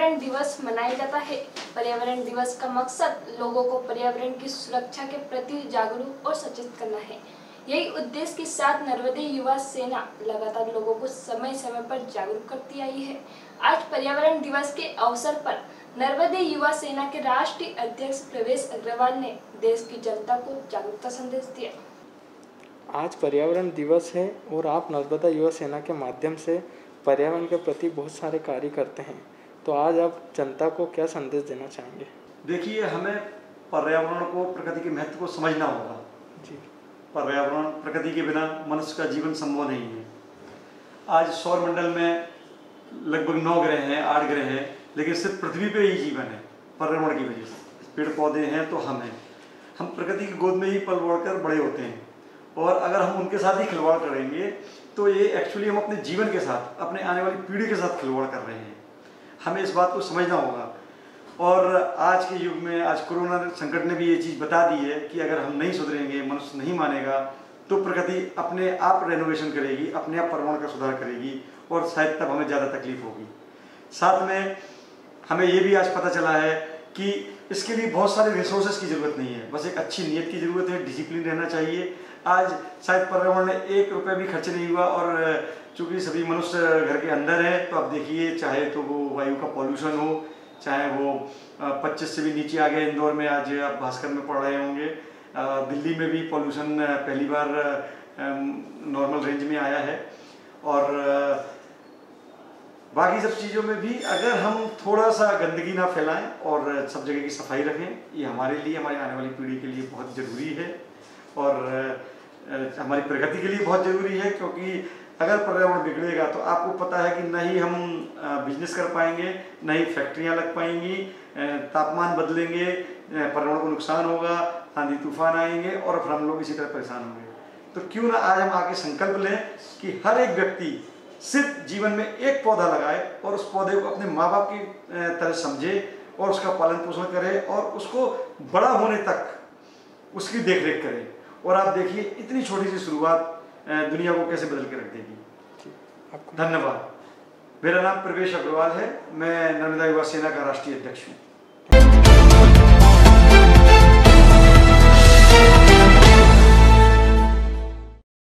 पर्यावरण दिवस मनाया जाता है। पर्यावरण दिवस का मकसद लोगों को पर्यावरण की सुरक्षा के प्रति जागरूक और सचेत करना है। यही उद्देश्य के साथ नर्मदे युवा सेना लगातार लोगों को समय समय पर जागरूक करती आई है। आज पर्यावरण दिवस के अवसर पर नर्मदे युवा सेना के राष्ट्रीय अध्यक्ष प्रवेश अग्रवाल ने देश की जनता को जागरूकता संदेश दिया। आज पर्यावरण दिवस है और आप नर्मदा युवा सेना के माध्यम से पर्यावरण के प्रति बहुत सारे कार्य करते हैं, तो आज आप जनता को क्या संदेश देना चाहेंगे? देखिए, हमें पर्यावरण को, प्रकृति के महत्व को समझना होगा जी। पर्यावरण, प्रकृति के बिना मनुष्य का जीवन संभव नहीं है। आज सौरमंडल में लगभग 9 ग्रह हैं, 8 ग्रह हैं, लेकिन सिर्फ पृथ्वी पे ही जीवन है पर्यावरण की वजह से। पेड़ पौधे हैं तो हम प्रकृति की गोद में ही पल बढ़कर बड़े होते हैं, और अगर हम उनके साथ ही खिलवाड़ करेंगे तो ये एक्चुअली हम अपने जीवन के साथ, अपने आने वाली पीढ़ी के साथ खिलवाड़ कर रहे हैं। हमें इस बात को समझना होगा। और आज के युग में, आज कोरोना संकट ने भी ये चीज़ बता दी है कि अगर हम नहीं सुधरेंगे, मनुष्य नहीं मानेगा, तो प्रकृति अपने आप रेनोवेशन करेगी, अपने आप पर्यावरण का सुधार करेगी, और शायद तब हमें ज़्यादा तकलीफ होगी। साथ में हमें ये भी आज पता चला है कि इसके लिए बहुत सारे रिसोर्सेज की ज़रूरत नहीं है, बस एक अच्छी नीयत की ज़रूरत है, डिसिप्लिन रहना चाहिए। आज शायद पर्यावरण में 1 रुपया भी खर्च नहीं हुआ, और चूँकि सभी मनुष्य घर के अंदर है, तो आप देखिए, चाहे तो वो वायु का पॉल्यूशन हो, चाहे वो 25 से भी नीचे आ गए। इंदौर में आज आप भास्कर में पढ़ रहे होंगे, दिल्ली में भी पॉल्यूशन पहली बार नॉर्मल रेंज में आया है। और बाकी सब चीज़ों में भी अगर हम थोड़ा सा गंदगी ना फैलाएं और सब जगह की सफाई रखें, ये हमारे लिए, हमारी आने वाली पीढ़ी के लिए बहुत ज़रूरी है, और हमारी प्रगति के लिए बहुत ज़रूरी है। क्योंकि अगर पर्यावरण बिगड़ेगा तो आपको पता है कि न ही हम बिजनेस कर पाएंगे, न ही फैक्ट्रियाँ लग पाएंगी, तापमान बदलेंगे, पर्यावरण को नुकसान होगा, आंधी तूफान आएंगे, और फिर हम लोग इसी तरह परेशान होंगे। तो क्यों ना आज हम आके संकल्प लें कि हर एक व्यक्ति सिर्फ जीवन में एक पौधा लगाए, और उस पौधे को अपने माँ बाप की तरह समझे, और उसका पालन पोषण करे, और उसको बड़ा होने तक उसकी देखरेख करे। और आप देखिए, इतनी छोटी सी शुरुआत दुनिया को कैसे बदल के रख देगी। धन्यवाद। मेरा नाम प्रवेश अग्रवाल है, मैं नर्मदा युवा सेना का राष्ट्रीय अध्यक्ष हूँ।